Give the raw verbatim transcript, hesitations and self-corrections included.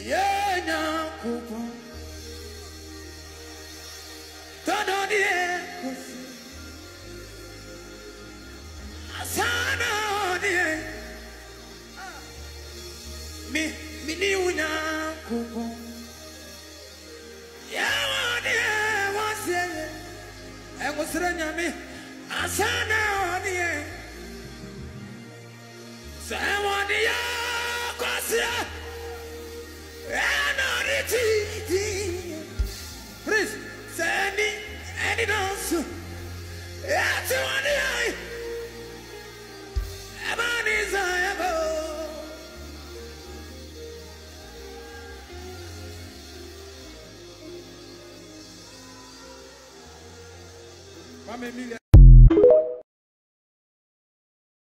Yena kupo Todo die kosi Asana die Mi mi ni unya kupo Yawa die wase Engusira nyami Asana die Sawa die kosi Please, send me any dance. That's one day. Ever desire. Mama Emilia.